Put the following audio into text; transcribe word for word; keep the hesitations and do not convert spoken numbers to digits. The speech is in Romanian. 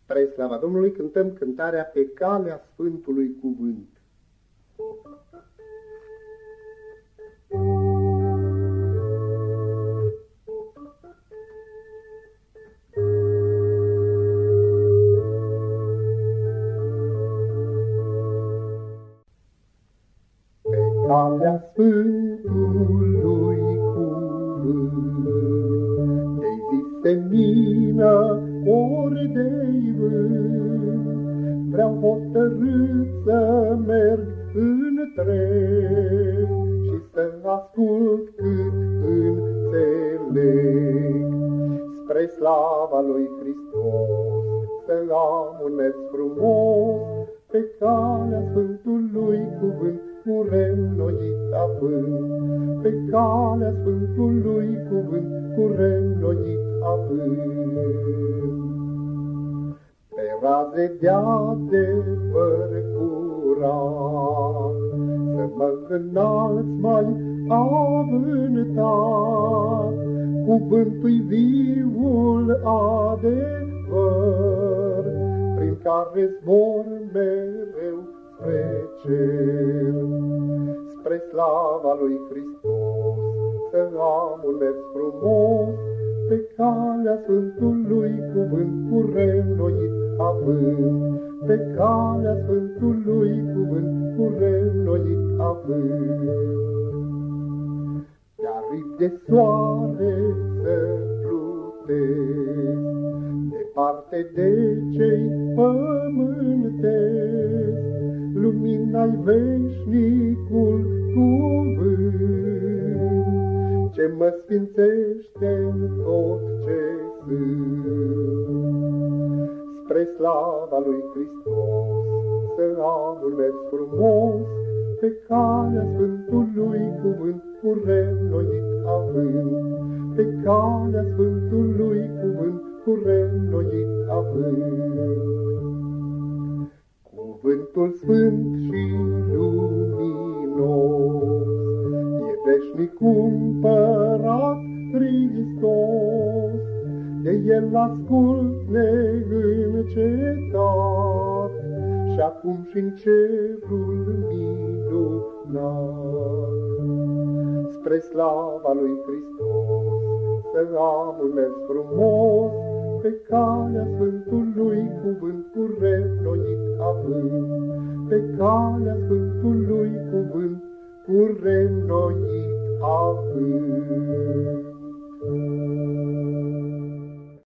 Spre slava Domnului cântăm cântarea Pe calea Sfântului Cuvânt. Pe calea Sfântului Cuvânt, de-i zi semină, ori de-i vânt, vreau hotărât să merg întreg și să ascult cât înțeleg. Spre slava lui Hristos să am un mers frumos, pe calea Sfântului Cuvânt, cu reînnoit avânt. Pe calea Sfântului Cuvânt, cu reînnoit avânt. Pe raze de adevăr curat, să mă înalți mai avântat, cuvântul-i viul adevăr, prin care zbor mereu spre cer. Spre slava lui Hristos să am un mers frumos, pe calea Sfântului Cuvânt, cu reînnoit avânt. Pe calea Sfântului Cuvânt, cu reînnoit avânt. De aripi de soare să plutesc, departe de cei pământesc, lumina-i veșnicul cuvânt, ce mă sfințește-n tot ce sunt. Spre slava lui Hristos să am un mers frumos, pe calea Sfântului Cuvânt, cu reînnoit avânt. Pe calea Sfântului Cuvânt, cu reînnoit avânt. Cuvântul sfânt și luminos e veșnic cumpărat Hristos, de El ascult neîncetat, și acum și-n cerul minunat. Spre slava lui Hristos să am un mers frumos, pe calea Sfântului Cuvânt, cu reînnoit avânt. Pe calea Sfântului Cuvânt, cu reînnoit avânt.